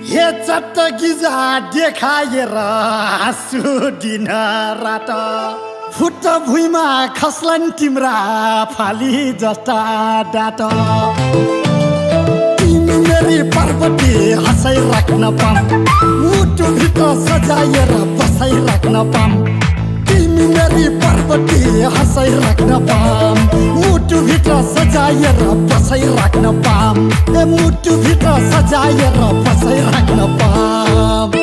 हे चट्ट गिजा देखाएर हाँसु दिन रात फुट भुइँमा खस्लान् तिम्रा फाली जस्ता डाट तिमी मेरी पार्वती हँसाइ राख्न पाम मुटुभित्र सजाएर बसाइ राख्न पाम तिमी मेरी पार्वती हँसाइ राख्न पाम मुटुभित्र सजाएर बसाइ राख्न पाम मुटुभित्र सजाएर बसाइ राख्न पाम